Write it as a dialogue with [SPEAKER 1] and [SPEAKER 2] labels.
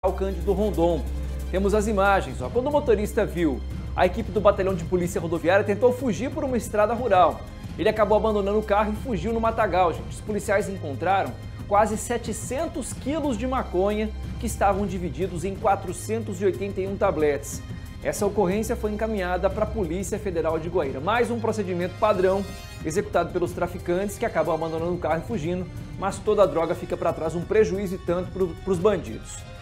[SPEAKER 1] Cândido Rondon. Temos as imagens. Quando o motorista viu a equipe do Batalhão de Polícia Rodoviária, tentou fugir por uma estrada rural. Ele acabou abandonando o carro e fugiu no matagal, gente. Os policiais encontraram quase 700 quilos de maconha que estavam divididos em 481 tabletes. Essa ocorrência foi encaminhada para a Polícia Federal de Goiânia. Mais um procedimento padrão executado pelos traficantes que acabam abandonando o carro e fugindo, mas toda a droga fica para trás, um prejuízo e tanto para os bandidos.